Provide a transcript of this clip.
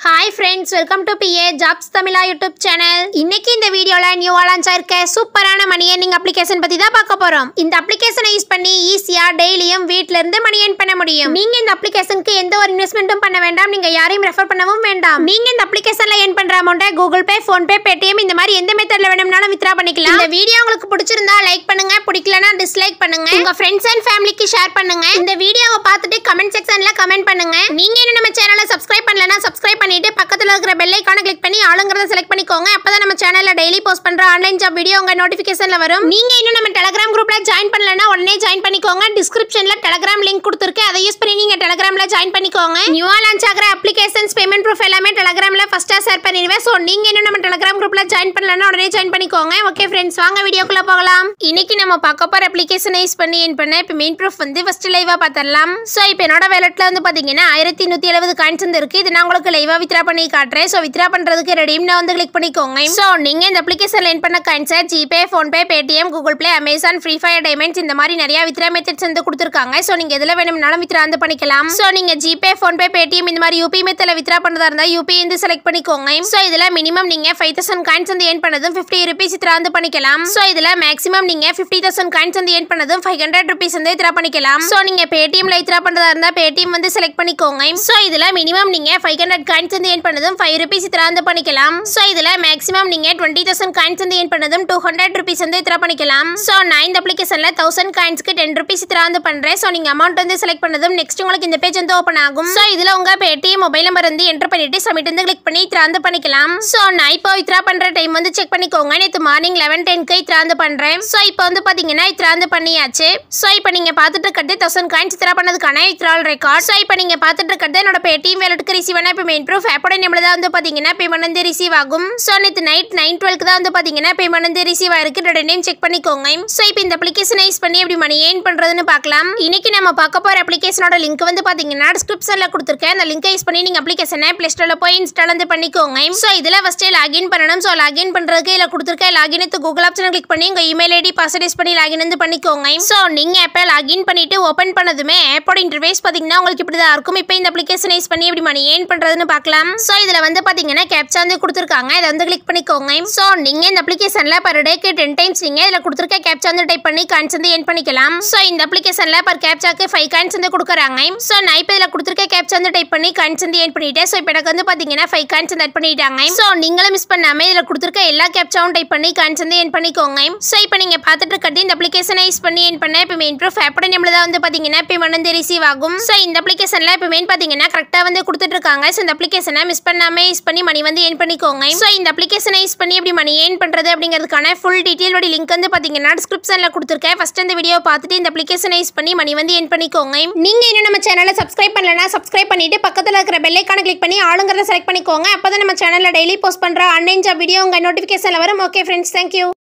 Hi friends welcome to PA jobs Tamila YouTube channel இன்னைக்கு இந்த வீடியோல நியூவா லான்ச் ஆயிருக்க சூப்பரான மணி ஏர்னிங் அப்ளிகேஷன் பத்தி தான் பார்க்க போறோம். இந்த அப்ளிகேஷனை யூஸ் பண்ணி ஈஸியா டெய்லியும் வீட்ல இருந்து மணி ஏர்ன் பண்ண முடியும். நீங்க இந்த அப்ளிகேஷனுக்கு எந்த ஒரு இன்வெஸ்ட்மென்ட்டும் பண்ண வேண்டாம். நீங்க யாரையும் ரெஃபர் பண்ணவும் வேண்டாம். நீங்க இந்த அப்ளிகேஷன்ல ஏர்ன் பண்ற அமௌண்ட்டை Google Pay, PhonePe, Paytm இந்த மாதிரி எந்த மெத்தட்ல வேணும்னாலும் வித்ரா பண்ணிக்கலாம். இந்த வீடியோ உங்களுக்கு பிடிச்சிருந்தா லைக் பண்ணுங்க, பிடிக்கலனா டிஸ்லைக் பண்ணுங்க. உங்க ஃப்ரெண்ட்ஸ் அண்ட் ஃபேமிலிக்கு ஷேர் பண்ணுங்க. இந்த வீடியோவை பார்த்துட்டு கமெண்ட் செக்ஷன்ல கமெண்ட் பண்ணுங்க. நீங்க இன்னும் நம்ம சேனலை சப்ஸ்கிரைப் பண்ணலனா சப்ஸ்கிரைப் பண்ணிட்டு பக்கத்துல இருக்கிற பெல் ஐகானை கிளிக் பண்ணி ஆளுங்கறத செலக்ட் பண்ணிக்கோங்க. அப்பதான் நம்ம சேனல்ல டெய்லி போஸ்ட் பண்ற ஆன்லைன் ஜாப் வீடியோ உங்க நோட்டிபிகேஷன்ல வரும். நீங்க இன்னும் நம்ம டெலிகிராம் குரூப்ல ஜாயின் பண்ணலனா உடனே ஜாயின் பண்ணிக்கோங்க. டிஸ்கிரிப்ஷன்ல டெலிகிராம் லிங்க் கொடுத்திருக்கேன். அதை யூஸ் பண்ணி நீங்க டெலிகிராம்ல ஜாயின் பண்ணிக்கோங்க. நியூவா லான்ச் ஆகிற அப்ளிகேஷன்ஸ் பேமெண்ட் ப்ரூஃப் எல்லாமே டெலிகிராம்ல ஃபர்ஸ்டா ஷேர் பண்ணிடுவேன். சோ நீங்க இன்னும் நம்ம டெலிகிராம் குரூப்ல ஜாயின் பண்ணலனா உடனே ஜாயின் பண்ணிக்கோங்க. ஓகே फ्रेंड्स, வாங்க வீடியோக்குள்ள போகலாம். இன்னைக்கு நம்ம பார்க்க போற அப்ளிகேஷனை யூஸ் பண்ணி ஏர்ன் பண்ண பேமெண்ட் ப்ரூஃப் வந்து ஃபர்ஸ்ட் லைவா பார்த்தறலாம். சோ இப்போ என்னோட வாலெட்ல வந்து பாத்தீங்கன்னா 1170 காயின்ஸ் இருக்கு. இது நான் உங்களுக்கு லைவா வித்ரா பண்ணி காட்டுறேன். சோ வித்ரா பண்றதுக்கு ரெடீம்னா வந்து கிளிக் பண்ணிக்கோங்க. சோ நீங்க இந்த அப்ளிகேஷன்ல ஏர்ன் பண்ண coins GPay, PhonePe, Paytm, Google Play, Amazon, Free Fire, diamonds இந்த மாதிரி நிறைய வித்ரா மெத்தட்ஸ் வந்து கொடுத்திருக்காங்க. சோ நீங்க எதுல வேணும்னாலும் வித்ரா வந்து பண்ணிக்கலாம். சோ நீங்க ஜிபே, ஃபோன் பே, பேடிஎம் இந்த மாதிரி யூபி மெத்தட்ல வித்ரா பண்றதா இருந்தா யூபி வந்து செலக்ட் பண்ணிக்கோங்க. சோ இதுல மினிமம் நீங்க 5000 காயின்ஸ் வந்து ஏர்ன் பண்ணதும் 50 ரூபீஸ் வித்ரா வந்து பண்ணிக்கலாம். சோ இதுல மேக்ஸிமம் நீங்க 50000 காயின்ஸ் வந்து ஏர்ன் பண்ணதும் 500 ரூபீஸ் வந்து வித்ரா பண்ணிக்கலாம். சோ நீங்க பேடிஎம்ல வித்ரா பண்றதா இருந்தா பேடிஎம் வந்து செலக்ட் பண்ணிக்கோங்க. சோ இதுல மினிமம் நீங்க 500 காயின்ஸ் வந்து ஏர்ன் பண்ணதும் 5 ரூபீஸ் வித்ரா வந்து பண்ணிக்கலாம். சோ இதுல மேக்ஸிமம் நீங்க 20000 காயின்ஸ் வந்து ஏர்ன் பண்ணதும் 200 ரூபீஸ் வந்து வித்ரா பண்ணிக்கலாம். சோ நான் இந்த அப்ளிகேஷன்ல 1000 காயின்ஸ்க்கு 10 ரூபீஸ் வித்ரா வந்து பண்றேன். சோ நீங்க அமௌண்ட் வந்து செலக்ட் பண்ணதும் நெக்ஸ்ட் உங்களுக்கு இந்த பேஜ் வந்து ஓபன் ஆகும். சோ இதுல உங்க பேடிஎம் மொபைல் நம்பர் வந்து என்டர் பண்ணிட்டு சப்மிட் வந்து கிளிக் பண்ணி வித்ரா வந்து பண்ணிக்கலாம். சோ நான் இப்போ வித்ரா பண்ற டைம் வந்து செக் பண்ணிக்கோங்க. நேத்து மார்னிங் 11:10 க்கு வித்ரா வந்து பண்றேன். சோ இப்போ வந்து பாத்தீங்கன்னா வித்ரா வந்து பண்ணியாச்சு. சோ இப்போ நீங்க பாத்துட்டு இருக்கிறது 1000 காயின்ஸ் வித்ரா பண்ணதுக்கான வித்ரால் ரெக்கார்ட். சோ இப்போ நீங்க பாத்துட்டு இருக்கிறது என்னோட பேடிஎம் வாலெட்டுக்கு ரிசீவ் ஆன பேமெண்ட் ப்ரூஃப். அப்போட நம்மள தான் வந்து பாத்தீங்கன்னா பேமெண்ட் வந்து ரிசீவ் ஆகும். சோ நேத்து நைட் 9:12 க்கு தான் வந்து பாத்தீங்கன்னா பேமெண்ட் வந்து ரிசீவ் ஆயிருக்கு. ரெண்டையும் செக் பண்ணிக்கோங்க. சோ இப்போ இந்த அப்ளிகேஷனை யூஸ் பண்ணி எப்படி மணி ஏர்ன் பண்றதுன்னு பார்க்கலாம். இன்னைக்கு நம்ம பார்க்க போற அப்ளிகேஷனோட லிங்க் வந்து பாத்தீங்கன்னா டிஸ்கிரிப்ஷன்ல கொடுத்திருக்கேன். அந்த லிங்கை யூஸ் பண்ணி நீங்க அப்ளிகேஷனை Play Storeல போய் இன்ஸ்டால் வந்து பண்ணிக்கோங்க. சோ இதுல ஃபர்ஸ்ட் லாகின் பண்ணனும். சோ லாகின் பண்றதுக்கு இதுல கொடுத்திருக்க லாகின் வித் கூகுள் ஆப்ஷனை கிளிக் பண்ணி உங்க இமெயில் ஐடி பாஸ்வேர்ட் யூஸ் பண்ணி லாகின் வந்து பண்ணிக்கோங்க. சோ நீங்க ஆப்பை லாகின் பண்ணிட்டு ஓபன் பண்ணதுமே ஆப்போட இன்டர்ஃபேஸ் பாத்தீங்கன்னா உங்களுக்கு இப்படி தான் இருக்கும். இப்போ இந்த அப்ளிகேஷனை யூஸ் பண்ணி எப்படி மணி ஏர்ன் பண்றதுன்னு பார்க்கலாம். சோ இதுல வந்து பாத்தீங்கன்னா கேப்சா வந்து கொடுத்திருக்காங்க. இத வந்து கிளிக் பண்ணிக்கோங்க. சோ நீங்க இந்த அப்ளிகேஷன்ல per day க்கு 10 டைம்ஸ் நீங்க இதுல கொடுத்திருக்க கேப்சா வந்து டைப் பண்ணி காயின்ஸ் வந்து ஏர்ன் பண்ணிக்கலாம். சோ இந்த அப்ளிகேஷன்ல per கேப்சாக்கு 5 காயின்ஸ் வந்து கொடுக்கறாங்க. சோ நான் இப்போ இதுல கொடுத்திருக்க கேப்சா வந்து டைப் பண்ணி காயின்ஸ் வந்து ஏர்ன் பண்ணிட்டேன். சோ இப்போ எனக்கு வந்து பாத்தீங்கன்னா 5 காயின்ஸ் வந்து ஆட் பண்ணிட்டாங்க. சோ நீங்களும் மிஸ் பண்ணாம இதுல கொடுத்திருக்க எல்லா கேப்சாவும் டைப் பண்ணி காயின்ஸ் வந்து ஏர்ன் பண்ணிக்கோங்க. சோ இப்போ நீங்க பாத்துட்டு இருக்கிறது இந்த அப்ளிகேஷனை யூஸ் பண்ணி ஏர்ன் பண்ண பேமெண்ட் ப்ரூஃப். அப்படி நம்மள தான் வந்து பாத்தீங்கன்னா பேமெண்ட் வந்து ரிசீவ் ஆகும். சோ இந்த அப்ளிகேஷன்ல பேமெண்ட் பாத்தீங்கன்னா கரெக்ட்டா வந்து கொடுத்துட்டு இருக்காங்க. சோ இந்த அப்ளிகேஷனை மிஸ் பண்ணாம யூஸ் பண்ணி மணி வந்து ஏர்ன் பண்ணிக்கோங்க. சோ இந்த அப்ளிகேஷனை யூஸ் பண்ணி எப்படி மணி ஏர்ன் பண்றது அப்படிங்கிறதுக்கான ஃபுல் டீடைல் ஓட லிங்க் வந்து பாத்தீங்கன்னா டிஸ்கிரிப்ஷன்ல கொடுத்திருக்கேன். ஃபர்ஸ்ட் இந்த வீடியோ பார்த்துட்டு இந்த அப்ளிகேஷனை யூஸ் பண்ணி மணி வந்து ஏர்ன் பண்ணிக்கோங்க. நீங்க இன்னும் நம்ம சேனலை சப்ஸ்கிரைப் பண்ணலனா சப்ஸ்கிரைப் பண்ணிட்டு பக்கத்துல இருக்கிற பெல் ஐகானை கிளிக் பண்ணி ஆளுங்கறத செலக்ட் பண்ணிக்கோங்க. அப்பதான் நம்ம சேனல்ல டெய்லி போஸ்ட் பண்ற ஆன்லைன் ஜாப் வீடியோ உங்க நோட்டிபிகேஷன்ல வரும். Okay friends, thank you.